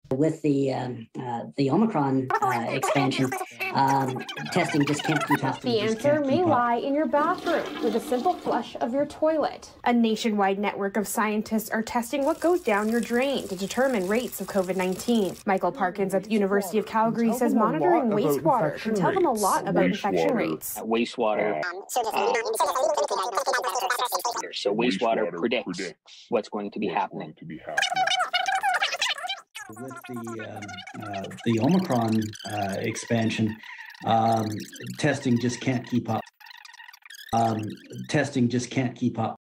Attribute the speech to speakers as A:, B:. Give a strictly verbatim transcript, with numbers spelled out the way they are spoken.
A: With the um, uh, the Omicron uh, expansion, um, testing just can't keep up.
B: The answer may lie in your bathroom with a simple flush of your toilet. A nationwide network of scientists are testing what goes down your drain to determine rates of COVID nineteen. Michael Parkins at the University of Calgary says monitoring wastewater can tell them a lot about infection rates.
C: Wastewater. So wastewater predicts what's going to be happening.
A: With the um, uh, the Omicron uh, expansion, um, testing just can't keep up. Um, testing just can't keep up.